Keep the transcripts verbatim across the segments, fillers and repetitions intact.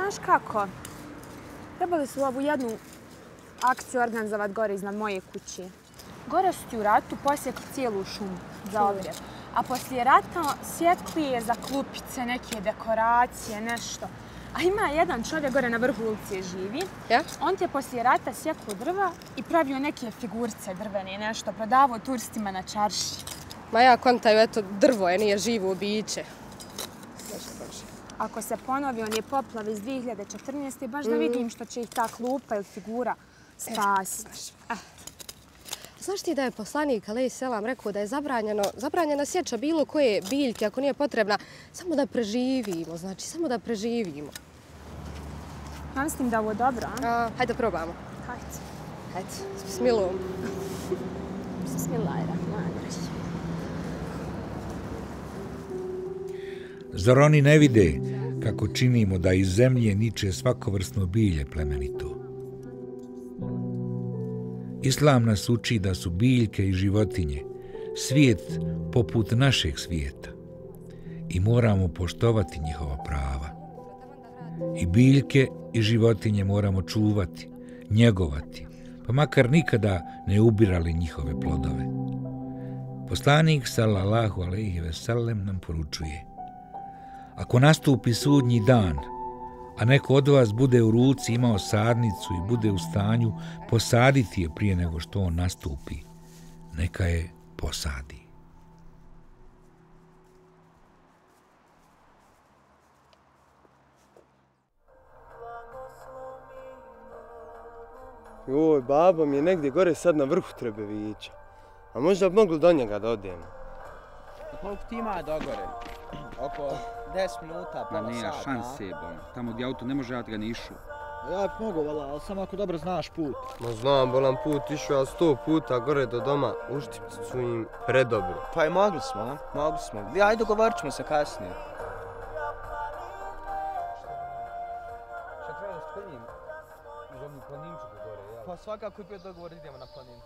znaš kako? Trebali su ovu jednu akciju organizovati gore iznad moje kuće. Gore su ti u ratu posjekli cijelu šumu za ogrjev. A poslije rata sjekli je za klupice, neke dekoracije, nešto. A ima jedan čovjek gore na vrhu ulice živi. Ja? On ti je poslije rata sjekao drva i pravio neke figurce drvene, nešto. Prodavao turistima na čarši. Ma ja kontaju, eto, drvo je, nije živo biće. Ako se ponovi on je poplav iz dvije hiljade četrnaeste. baš da vidim što će ih ta klupa ili figura spasiti. Eh. Znaš ti da je poslanik alejhi selam rekao da je zabranjeno, zabranjena sječa bilo koje biljke ako nije potrebna, samo da preživimo, znači samo da preživimo. Ja mislim da je ovo dobro, a? A, hajde probamo. Hajde. Hajde, s bismilom. Bismillahirrahmanirrahim. Zar oni ne vide kako činimo da iz zemlje niče svakovrsno bilje plemenito? Islam nas uči da su biljke i životinje svijet poput našeg svijeta i moramo poštovati njihova prava. I biljke i životinje moramo čuvati, njegovati, pa makar nikada ne ubirali njihove plodove. Poslanik sallallahu alejhi ve sellem nam poručuje: ako nastupi sudnji dan, a neko od vas bude u ruci imao sadnicu i bude u stanju posaditi je prije nego što on nastupi, neka je posadi. Joj, babo mi je negdje gore sad na vrhu Trebevića. A možda bi mogli do njega da odemo. Koliko ti ima do gore? Oko deset minuta, pola sata. Ma nije šanse, bon. Tamo gdje auto ne može, ja ga ne išu. Ja bi mogu, vala, ali samo ako dobro znaš put. Ma znam, bolan put išao ja sto puta gore do doma. Uštipci su im predobri. Pa i mogli smo, a? Mogli smo. Ajde, dogovorit ćemo se kasnije. Šta treba da spojim uz ovu planinčuku gore, ja? Pa svakako je bio dogovor, idemo na planinu.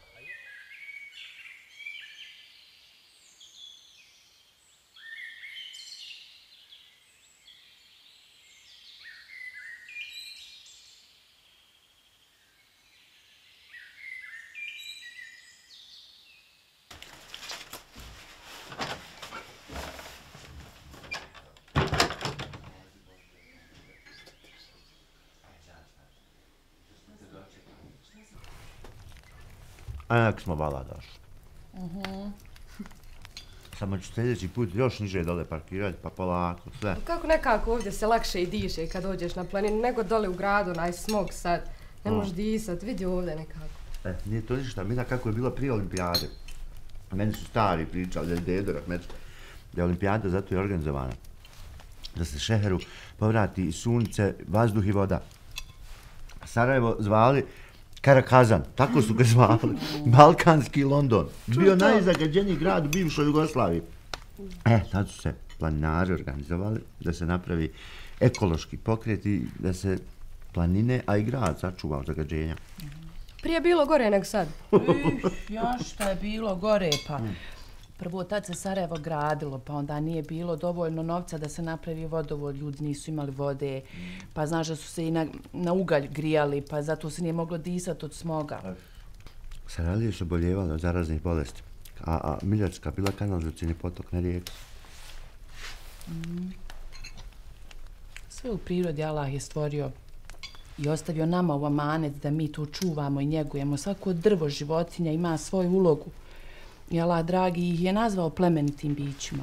A jak smo vala došli. Uh-huh. Samo ću sljedeći put još niže dole parkirati, pa polako, sve. Kako nekako ovdje se lakše i diše kad dođeš na planinu, nego dole u gradu, onaj smog sad. Ne možeš disat, vidi ovdje nekako. E, nije to ništa, Mina, kako je bilo prije olimpijade. Meni su stari pričali, dedo Rahmet, da je olimpijada zato je organizovana. Da se šeheru povrati sunce, vazduh i voda. Sarajevo zvali Karakazan, tako su ga zvali. Balkanski London. Bio najzagađeniji grad u bivšoj Jugoslaviji. E, tad su se planinari organizovali da se napravi ekološki pokret i da se planine, a i grad sačuva od zagađenja. Prije je bilo gore nego sad. Ja šta je bilo gore, pa prvo tad se Sarajevo gradilo, pa onda nije bilo dovoljno novca da se napravi vodovod, ljudi nisu imali vode, pa znaš da su se i na, na ugalj grijali, pa zato se nije moglo disati od smoga. Saralije su oboljevali od zaraznih bolesti, a, a Miljacka bila kanalizacijni potok na rijeku. Mm. Sve u prirodi Allah je stvorio i ostavio nama u amanet da mi to čuvamo i njegujemo. Svako drvo, životinja ima svoju ulogu. I Allah, dragi, ih je nazvao plemenitim bićima.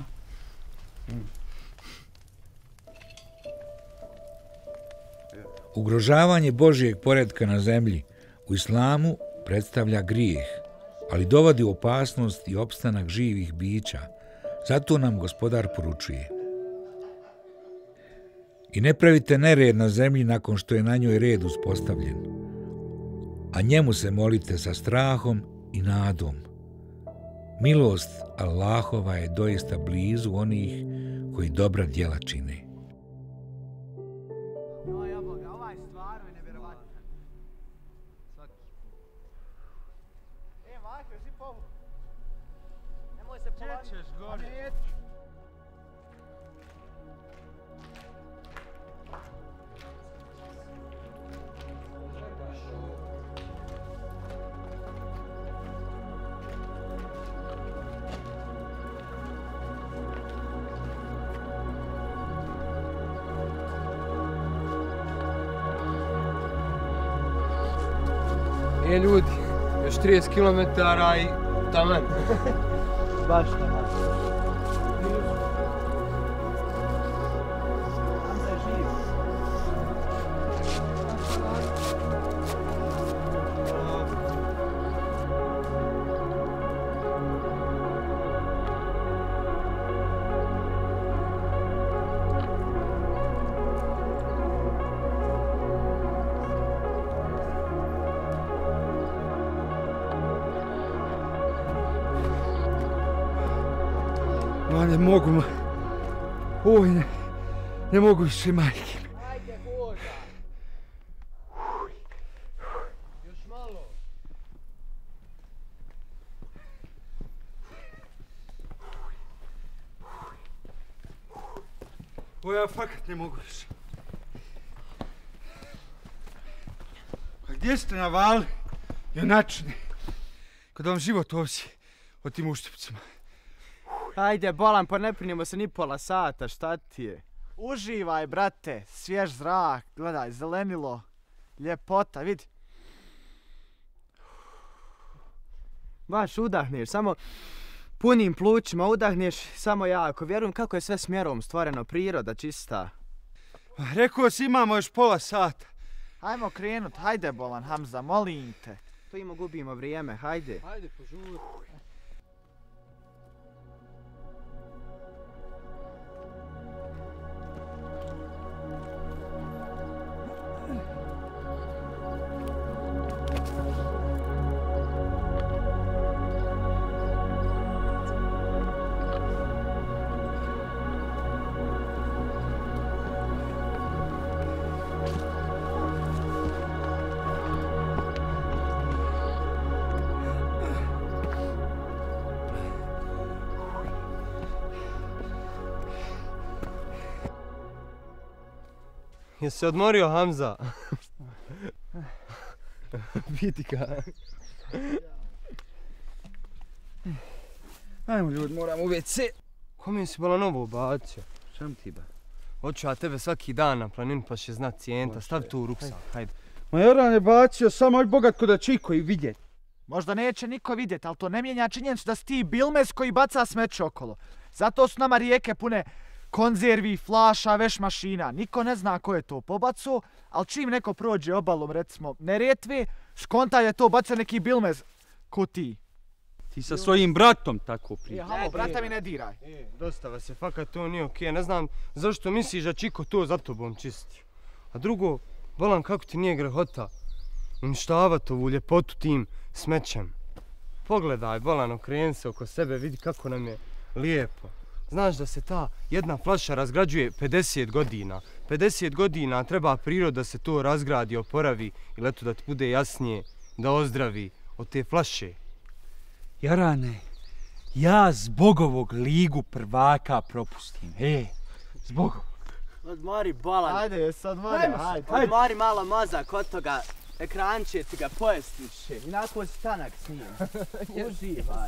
Ugrožavanje Božijeg poretka na zemlji u islamu predstavlja grijeh, ali dovodi u opasnost i opstanak živih bića. Zato nam Gospodar poručuje: i ne pravite nered na zemlji nakon što je na njoj red uspostavljen, a njemu se molite sa strahom i nadom. Milost Allahova je doista blizu onih koji dobra djela čine. E ljudi, još trideset kilometara i taman. Baš taman. Ma ne mogu, ma... Oj, ne, ne mogu više, majke. Ajde, voda. Još malo. Oj, ja fakat ne mogu više. A gdje ste navali, junačni, kada vam život ovisi o tim uštipcima? Ajde, bolan, pa ne prinimo se ni pola sata, šta ti je? Uživaj, brate, svjež zrak, gledaj, zelenilo, ljepota, vidi. Baš udahneš, samo punim plućima udahneš, samo jako. Vjerujem kako je sve smjerom stvoreno, priroda čista. Rekao si imamo još pola sata. Hajmo krenut, hajde bolan, Hamza, molim te. To ima gubimo vrijeme, hajde. Hajde, požuri. Jesi se odmorio, Hamza? Vidi ga. Ajmo ljudi, moramo u ve ce. Kome si bila novo ubacio? Šam ti ba? Hoću ja tebe svaki dan na planinu pa će znat cijenta. Stav tu u ruksak, hajde. Ma Joran je bacio samo ovaj bogat ko da će iko i vidjet. Možda neće niko vidjet, ali to ne mijenja činjenicu da si ti bilmes koji baca smeće okolo. Zato su nama rijeke pune konzervi, flaša, veš mašina. Niko ne zna ko je to pobaco, ali čim neko prođe obalom, recimo Neretve, skonta je to bacio neki bilmez ko ti. Ti sa svojim bratom tako pričaš. E, halo, brata mi ne diraj. E, dosta vas je, fakat to nije okej. Ne znam zašto misliš da Čiko to za tobom čisti. A drugo, bolan, kako ti nije grehota uništavat ovu ljepotu tim smećem. Pogledaj, bolan, okreni se oko sebe, vidi kako nam je lijepo. Znaš da se ta jedna flaša razgrađuje pedeset godina. pedeset godina treba priroda da se to razgradi, oporavi ili eto da ti bude jasnije, da ozdravi od te flaše. Jarane, ja zbog ovog ligu prvaka propustim. E, zbog ovog. Odmori bolan. Ajde, jes odmori, hajde. Odmori malo mozak od toga, ekran će ti ga pojesti više. Inako si tanak s njim. Uživaj.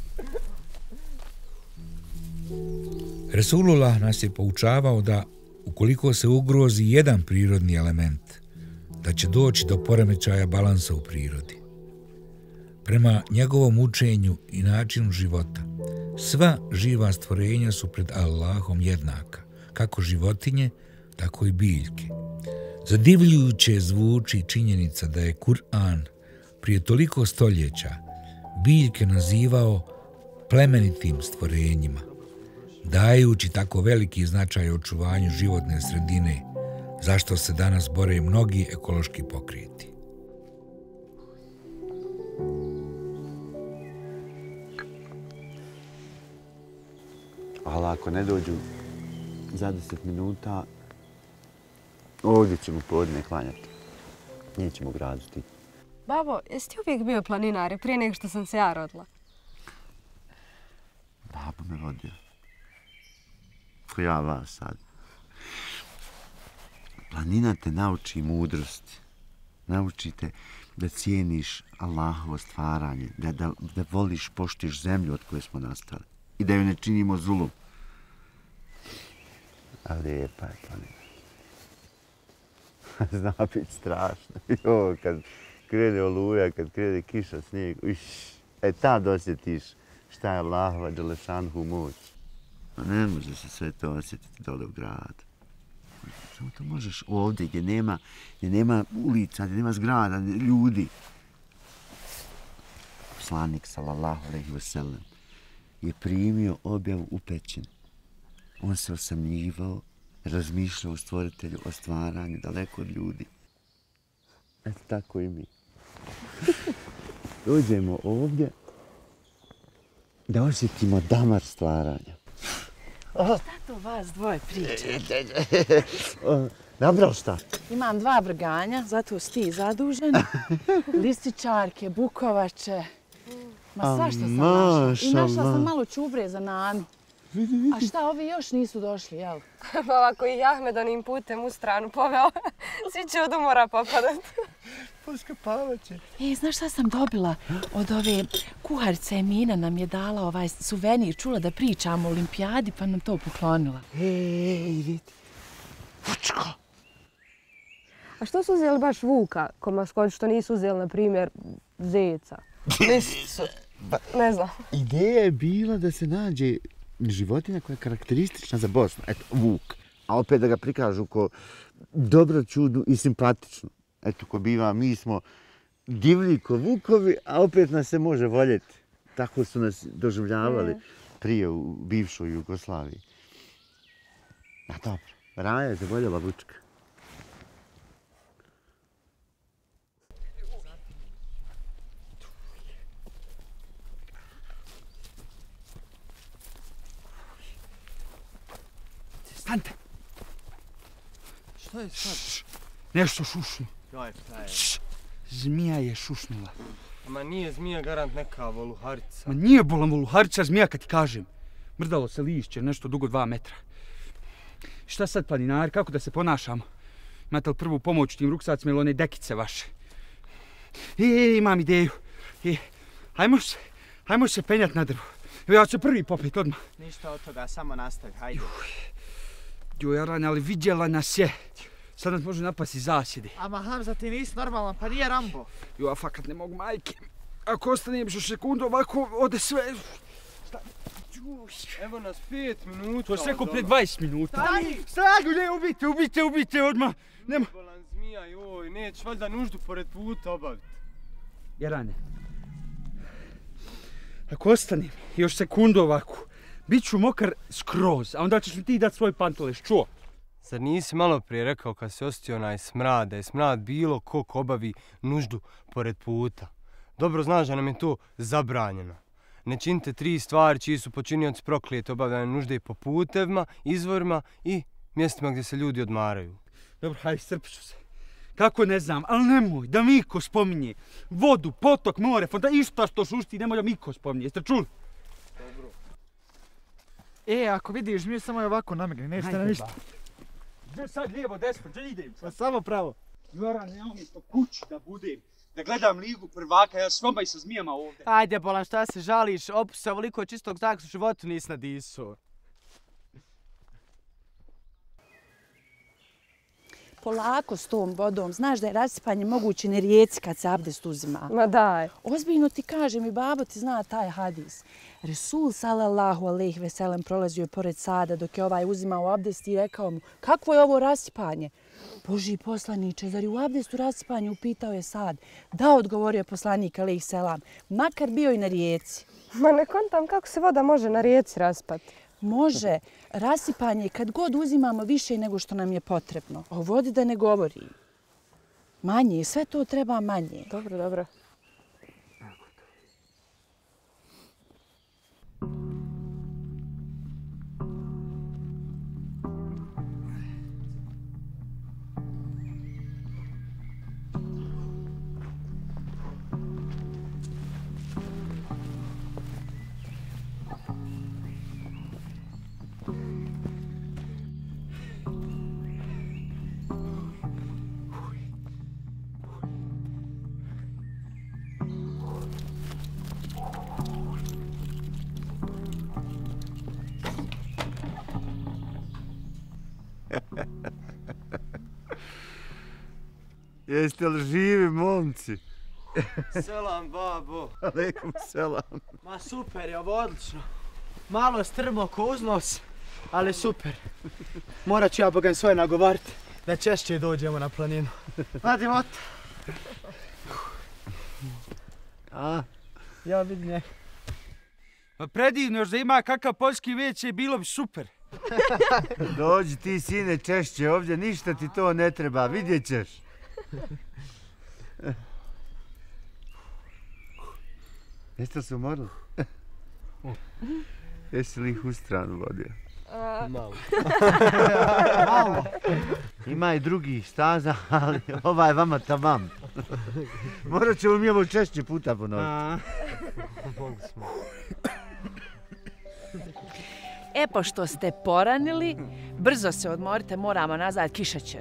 Resulullah nas je poučavao da ukoliko se ugrozi jedan prirodni element, da će doći do poremećaja balansa u prirodi. Prema njegovom učenju i načinu života, sva živa stvorenja su pred Allahom jednaka, kako životinje, tako i biljke. Zadivljujuće zvuči činjenica da je Kur'an prije toliko stoljeća biljke nazivao plemenitim stvorenjima, dajući tako veliki značaj očuvanju životne sredine, zašto se danas bore mnogi ekološki pokreti. Ali ako ne dođu za deset minuta, ovdje ćemo podne klanjati. Nećemo graditi. Babo, jesi ti uvijek bio planinar prije nego što sam se ja rodila? Babo me rodio. Ko ja vas sad. Planina te nauči mudrosti. Naučite da cijeniš Allahovo stvaranje, da, da, da voliš, poštiš zemlju od koje smo nastali i da ju ne činimo zulum. A lijepa je planina. Zna biti strašno. Jo, kad krene oluja, kad krene kiša, snijeg, iš, e tad osjetiš šta je Allahova Đelešanhu moć. Ne može se sve to osjetiti dole u gradu. Samo to možeš ovdje gdje nema, gdje nema ulica, gdje nema zgrada, ljudi. Poslanik, sallallahu alejhi ve sellem, je primio objavu u pećini. On se osamljivao, razmišljao o stvoritelju, o stvaranju, daleko od ljudi. Eto tako i mi. Dođemo ovdje da osjetimo damar stvaranja. Šta to vas dvoje priča? Nabrao šta? Imam dva vrganja, zato si ti zadužen. Lističarke, bukovače. Ma svašta sam našla. I našla sam malo čubre za Nanu. A šta, ovi još nisu došli, jel? Pa ovako ih Ahmed onim putem u stranu poveo, svi će od umora popadat. Poskapavat će. E, znaš šta sam dobila? Od ove kuharice Emina nam je dala ovaj suvenir, čula da pričamo o olimpijadi, pa nam to poklonila. Ej, vidi. Vučko! A što su uzeli baš Vuka ko maskot, što nisu uzeli, na primjer, zeca? Lisicu. Ne znam. Ideja je bila da se nađe životinja koja je karakteristična za Bosnu. Eto, vuk. A opet da ga prikažu ko dobro, čudnu i simpatičnu. Eto, ko biva, mi smo divlji ko vukovi, a opet nas se može voljeti. Tako su nas doživljavali prije u bivšoj Jugoslaviji. A dobro, Raja je zavoljela Vučka. Stante! Šta je sad? Nešto šušnu. Joj, šta je? Zmija je šušnula. Ma nije zmija garant neka voluharica. Ma nije bolan voluharica zmija kad ti kažem. Mrdalo se lišće, nešto dugo dva metra. Šta sad, planinari, kako da se ponašamo? Imate li prvu pomoć u tim ruksacima ili one dekice vaše? E, e, imam ideju. E, hajmo se, hajmo se penjat na drvo. Ja ću prvi popet odmah. Ništa od toga, samo nastavi, hajde. Joj, Arane, ali vidjela nas je. Sad nas može napasti zasjedi. Ama Hamza, ti nisi normalan, pa nije Rambo. Jo, a fakat ne mogu, majke. Ako ostanem još sekundu ovako, ode sve. Evo nas pet minuta. To je sve ko prije dvadeset minuta. Stani! Stani, ne, ubite, ubite, ubite odmah. Nema. Bolan zmija, joj, nećeš valjda nuždu pored puta obaviti. Jarane, ako ostanem još sekundu ovako, bit ću mokar skroz, a onda ćeš mi ti dati svoj pantoleš, čuo? Zar nisi malo prije rekao kad si osjetio onaj smrad, da je smrad bilo ko ko obavi nuždu pored puta? Dobro znaš da nam je to zabranjeno. Ne činite tri stvari čiji su počinioci proklijeti obavljanje nužde po putevima, izvorima i mjestima gdje se ljudi odmaraju. Dobro, hajde, strpit ću se. Kako ne znam, ali nemoj da Miko spominje vodu, potok, more, fonda, išta što šušti, nemoj da Miko spominje. Jeste čuli? Dobro. E, ako vidiš, mi samo je ovako namigni, nećete na ništa. Gdje sad lijevo, desno, gdje idem? Pa samo pravo. Joran, ja umjesto kući da budem, da gledam ligu prvaka, ja s vama i sa zmijama ovdje. Ajde, bolan, šta se žališ, opusti se ovoliko čistog zraka u životu nisi nadisao. Polako s tom vodom, znaš da je rasipanje moguće na rijeci kad se abdest uzima. Ma daj. Ozbiljno ti kažem i babo ti zna taj hadis. Resul sallallahu alejhi ve sellem prolazio je pored Sada dok je ovaj uzimao abdest i rekao mu kakvo je ovo rasipanje? Božji poslaniče, zar je u abdestu rasipanje, upitao je Sad. Da, odgovorio je poslanik alejhi selam, makar bio i na rijeci. Ma ne kontam kako se voda može na rijeci raspati. Može, rasipanje kad god uzimamo više nego što nam je potrebno. O vodi da ne govori. Manje, sve to treba manje. Dobro, dobro. Jeste li živi, momci? Selam, babo. Aleikum selam. Ma super je ovo, odlično. Malo je strmo ko uznos, ali super. Morat ću ja Bogan svoje nagovariti da češće dođemo na planinu. Hadi, mot. A, ja vidim je. Pa predivno, još da ima kakav poljski veće, bilo bi super. Dođi ti, sine, češće ovdje, ništa ti to ne treba, vidjet ćeš. Jeste li se umorili? Jesi li ih u stranu vodio? Malo. Malo. Ima i drugih staza, ali ova je vama tamam. Morat ćemo mi ovo češće puta ponoviti. Mogu smo. E, pošto ste poranili, brzo se odmorite, moramo nazad, kiša će.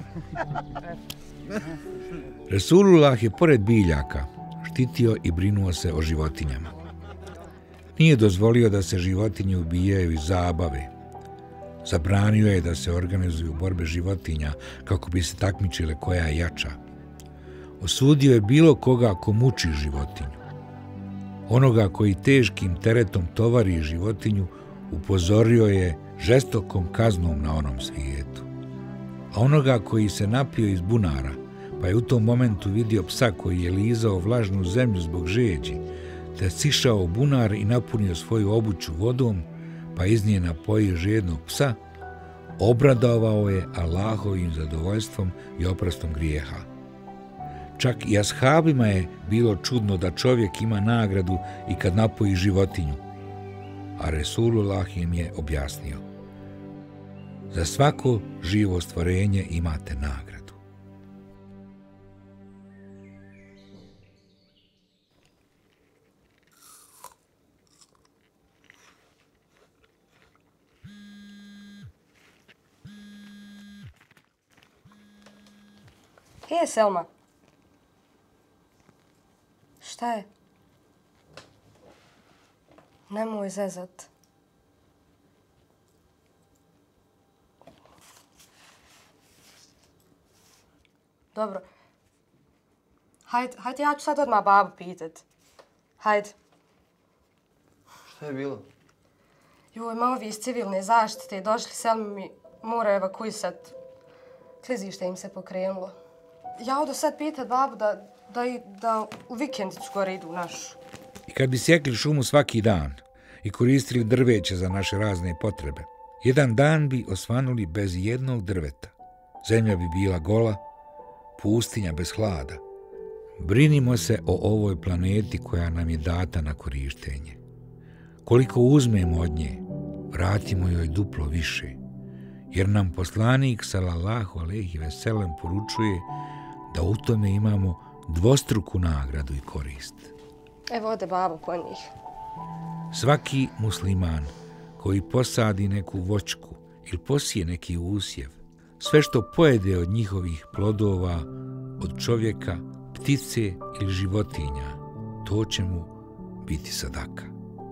Resulullah je pored biljaka štitio i brinuo se o životinjama. Nije dozvolio da se životinje ubijaju iz zabave. Zabranio je da se organizuju borbe životinja kako bi se takmičile koja je jača. Osudio je bilo koga ko muči životinju. Onoga koji teškim teretom tovari životinju upozorio je žestokom kaznom na onom svijetu. A onoga koji se napio iz bunara, pa je u tom momentu vidio psa koji je lizao vlažnu zemlju zbog žeđi, te sišao u bunar i napunio svoju obuću vodom, pa iz nje napojio žednog psa, obradovao je Allahovim zadovoljstvom i oprostom grijeha. Čak i ashabima je bilo čudno da čovjek ima nagradu i kad napoji životinju. A Resulullah im je objasnio: za svako živo stvorenje imate nagradu. E, Selma. Šta je? Nemoj zezat. Dobro. Hajde, hajde, ja ću sad odmah babu pitat. Hajde. Šta je bilo? Joj, ma ovi iz civilne zaštite došli, Selma mi mora evakuisat. Klizište im se pokrenulo. Ja odo sad pitat babu da, da, da u vikendicu gore idu u našu. I kad bi sjekli šumu svaki dan i koristili drveće za naše razne potrebe, jedan dan bi osvanuli bez jednog drveta. Zemlja bi bila gola, pustinja bez hlada. Brinimo se o ovoj planeti koja nam je data na korištenje. Koliko uzmemo od nje, vratimo joj duplo više, jer nam poslanik sallallahu alejhi ve sellem poručuje da u tome imamo dvostruku nagradu i korist. Evo ode babu po njih. Svaki musliman koji posadi neku voćku ili posije neki usjev, sve što pojede od njihovih plodova, od čovjeka, ptice ili životinja, to će mu biti sadaka.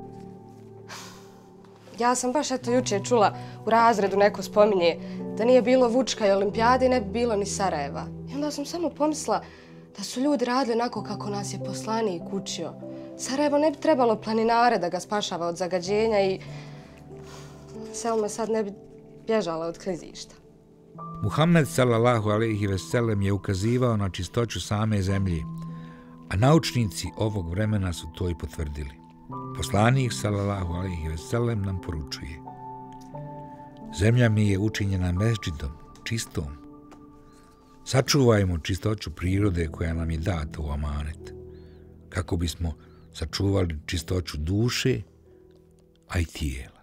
Ja sam baš eto jučer čula u razredu neko spominje da nije bilo Vučka i olimpijade i ne bi bilo ni Sarajeva. I onda sam samo pomislila da su ljudi radili onako kako nas je poslanik učio. Sarajevo ne bi trebalo planinare da ga spašava od zagađenja i Selma sad ne bi bježala od klizišta. Muhammed sallallahu alejhi ve sellem je ukazivao na čistoću same zemlje, a naučnici ovog vremena su to i potvrdili. Poslanik sallallahu alejhi ve sellem nam poručuje: zemlja mi je učinjena mesdžidom, čistom. Sačuvajmo čistoću prirode koja nam je data u amanet, kako bismo sačuvali čistoću duše, a i tijela.